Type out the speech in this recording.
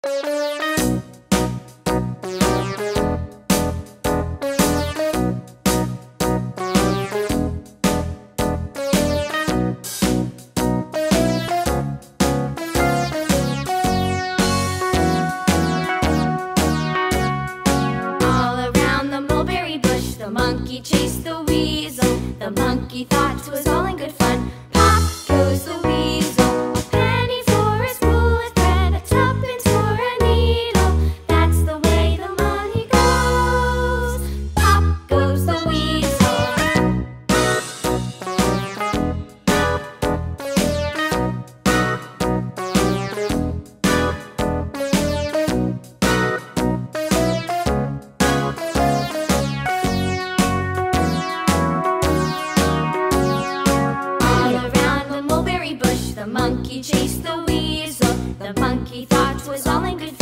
The monkey chased the weasel. The monkey thought 'twas all in good fun. Pop goes the weasel. A penny for a spool of thread, a tuppence for a needle. That's the way the money goes. Pop goes the weasel. The monkey chased the weasel. The monkey thought 'twas all in good fun.